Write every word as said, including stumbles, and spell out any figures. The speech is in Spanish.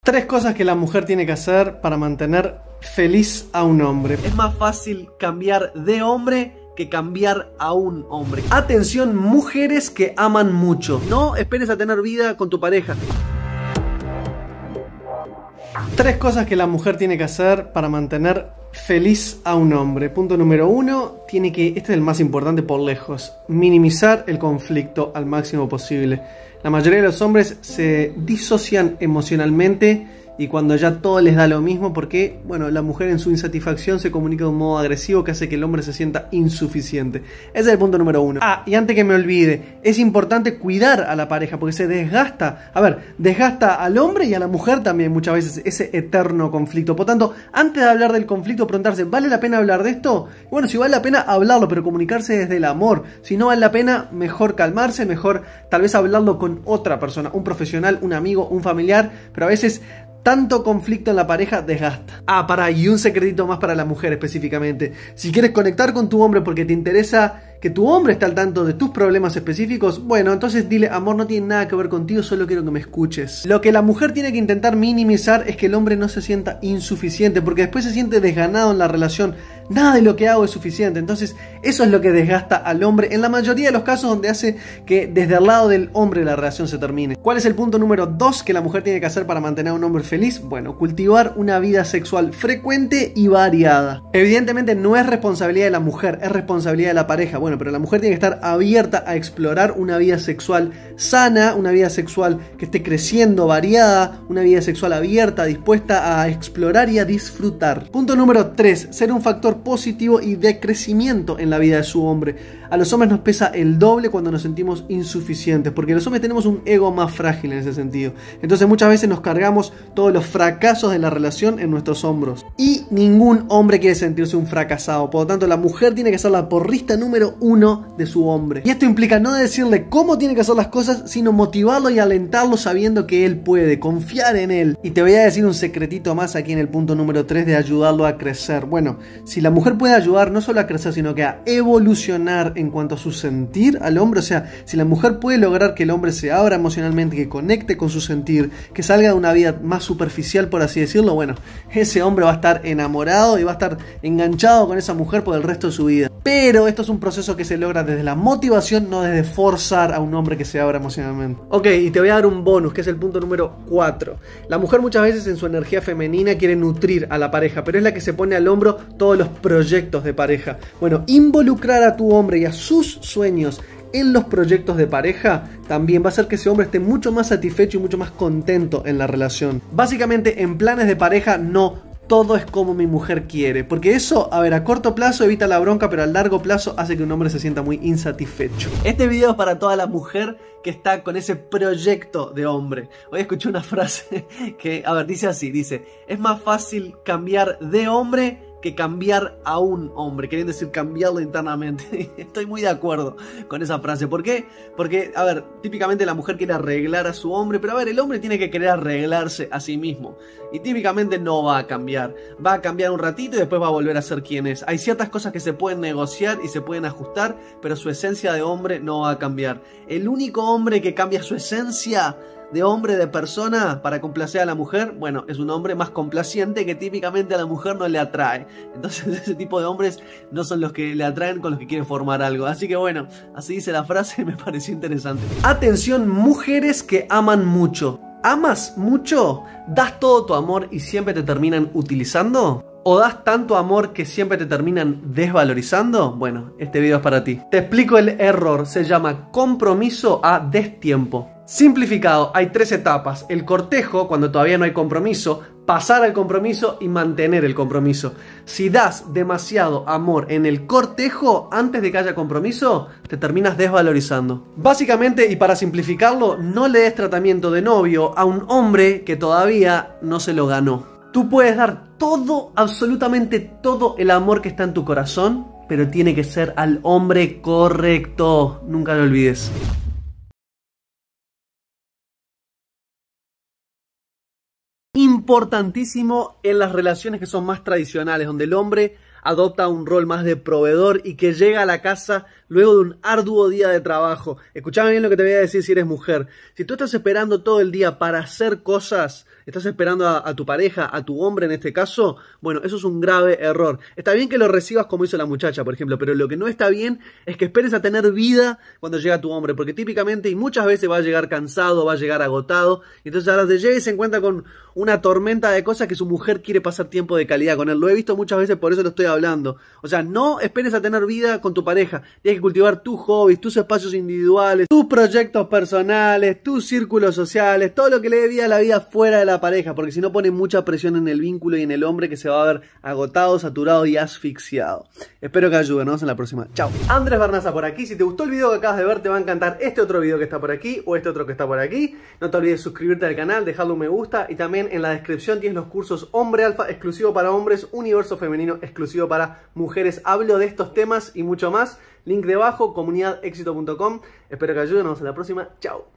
Tres cosas que la mujer tiene que hacer para mantener feliz a un hombre. Es más fácil cambiar de hombre que cambiar a un hombre. Atención, mujeres que aman mucho. No esperes a tener vida con tu pareja. Tres cosas que la mujer tiene que hacer para mantener feliz a un hombre. Punto número uno, tiene que, este es el más importante por lejos, minimizar el conflicto al máximo posible. La mayoría de los hombres se disocian emocionalmente y cuando ya todo les da lo mismo, porque, bueno, la mujer en su insatisfacción se comunica de un modo agresivo que hace que el hombre se sienta insuficiente. Ese es el punto número uno. Ah, y antes que me olvide, es importante cuidar a la pareja porque se desgasta. A ver, desgasta al hombre y a la mujer también muchas veces ese eterno conflicto. Por tanto, antes de hablar del conflicto, preguntarse, ¿vale la pena hablar de esto? Bueno, si vale la pena hablarlo, pero comunicarse desde el amor. Si no vale la pena, mejor calmarse, mejor tal vez hablarlo con otra persona, un profesional, un amigo, un familiar, pero a veces tanto conflicto en la pareja desgasta. Ah, pará, y un secretito más para la mujer específicamente. Si quieres conectar con tu hombre porque te interesa que tu hombre esté al tanto de tus problemas específicos, bueno, entonces dile, amor, no tiene nada que ver contigo, solo quiero que me escuches. Lo que la mujer tiene que intentar minimizar es que el hombre no se sienta insuficiente, porque después se siente desganado en la relación. Nada de lo que hago es suficiente. Entonces eso es lo que desgasta al hombre en la mayoría de los casos, donde hace que desde el lado del hombre la relación se termine. ¿Cuál es el punto número dos que la mujer tiene que hacer para mantener a un hombre feliz? Bueno, cultivar una vida sexual frecuente y variada. Evidentemente no es responsabilidad de la mujer, es responsabilidad de la pareja. Bueno, pero la mujer tiene que estar abierta a explorar una vida sexual sana, una vida sexual que esté creciendo, variada, una vida sexual abierta, dispuesta a explorar y a disfrutar. Punto número tres, ser un factor positivo y de crecimiento en la vida de su hombre. A los hombres nos pesa el doble cuando nos sentimos insuficientes, porque los hombres tenemos un ego más frágil en ese sentido. Entonces muchas veces nos cargamos todos los fracasos de la relación en nuestros hombros. Y ningún hombre quiere sentirse un fracasado. Por lo tanto, la mujer tiene que ser la porrista número uno de su hombre. Y esto implica no decirle cómo tiene que hacer las cosas, sino motivarlo y alentarlo sabiendo que él puede, confiar en él. Y te voy a decir un secretito más aquí en el punto número tres de ayudarlo a crecer. Bueno, si la mujer puede ayudar no solo a crecer, sino que a evolucionar en cuanto a su sentir al hombre, o sea, si la mujer puede lograr que el hombre se abra emocionalmente, que conecte con su sentir, que salga de una vida más superficial, por así decirlo, bueno, ese hombre va a estar enamorado y va a estar enganchado con esa mujer por el resto de su vida. Pero esto es un proceso que se logra desde la motivación, no desde forzar a un hombre que se abra emocionalmente. Ok, y te voy a dar un bonus, que es el punto número cuatro. La mujer muchas veces en su energía femenina quiere nutrir a la pareja, pero es la que se pone al hombro todos los proyectos de pareja. Bueno, involucrar a tu hombre y a sus sueños en los proyectos de pareja también va a hacer que ese hombre esté mucho más satisfecho y mucho más contento en la relación. Básicamente, en planes de pareja no todo es como mi mujer quiere, porque eso, a ver, a corto plazo evita la bronca, pero a largo plazo hace que un hombre se sienta muy insatisfecho. Este video es para toda la mujer que está con ese proyecto de hombre. Hoy escuché una frase que, a ver, dice así, dice, es más fácil cambiar de hombre que cambiar a un hombre, queriendo decir cambiarlo internamente. Estoy muy de acuerdo con esa frase. ¿Por qué? Porque, a ver, típicamente la mujer quiere arreglar a su hombre, pero a ver, el hombre tiene que querer arreglarse a sí mismo. Y típicamente no va a cambiar. Va a cambiar un ratito y después va a volver a ser quien es. Hay ciertas cosas que se pueden negociar y se pueden ajustar, pero su esencia de hombre no va a cambiar. El único hombre que cambia su esencia de hombre, de persona, para complacer a la mujer, bueno, es un hombre más complaciente que típicamente a la mujer no le atrae. Entonces ese tipo de hombres no son los que le atraen con los que quieren formar algo. Así que bueno, así dice la frase, me pareció interesante. Atención, mujeres que aman mucho. ¿Amas mucho? ¿Das todo tu amor y siempre te terminan utilizando? ¿O das tanto amor que siempre te terminan desvalorizando? Bueno, este video es para ti. Te explico el error, se llama compromiso a destiempo. Simplificado, hay tres etapas: el cortejo, cuando todavía no hay compromiso, pasar al compromiso y mantener el compromiso. Si das demasiado amor en el cortejo antes de que haya compromiso, te terminas desvalorizando. Básicamente, y para simplificarlo, no le des tratamiento de novio a un hombre que todavía no se lo ganó. Tú puedes dar todo, absolutamente todo el amor que está en tu corazón, pero tiene que ser al hombre correcto. Nunca lo olvides. Importantísimo en las relaciones que son más tradicionales, donde el hombre adopta un rol más de proveedor y que llega a la casa luego de un arduo día de trabajo. Escuchame bien lo que te voy a decir si eres mujer. Si tú estás esperando todo el día para hacer cosas estás esperando a, a tu pareja, a tu hombre en este caso, bueno, eso es un grave error. Está bien que lo recibas como hizo la muchacha, por ejemplo, pero lo que no está bien es que esperes a tener vida cuando llega tu hombre, porque típicamente y muchas veces va a llegar cansado, va a llegar agotado, y entonces ahora te llega y se encuentra con una tormenta de cosas que su mujer quiere pasar tiempo de calidad con él. Lo he visto muchas veces, por eso lo estoy hablando. O sea, no esperes a tener vida con tu pareja. Tienes que cultivar tus hobbies, tus espacios individuales, tus proyectos personales, tus círculos sociales, todo lo que le dé vida a la vida fuera de la pareja, porque si no pone mucha presión en el vínculo y en el hombre, que se va a ver agotado, saturado y asfixiado. Espero que ayude. Nos vemos en la próxima. Chao. Andrés Barnaza por aquí. Si te gustó el video que acabas de ver, te va a encantar este otro video que está por aquí o este otro que está por aquí. No te olvides de suscribirte al canal, dejarle un me gusta, y también en la descripción tienes los cursos Hombre Alfa exclusivo para hombres, Universo Femenino exclusivo para mujeres. Hablo de estos temas y mucho más. Link debajo, comunidad éxito punto com. Espero que ayude. Nos vemos en la próxima. Chao.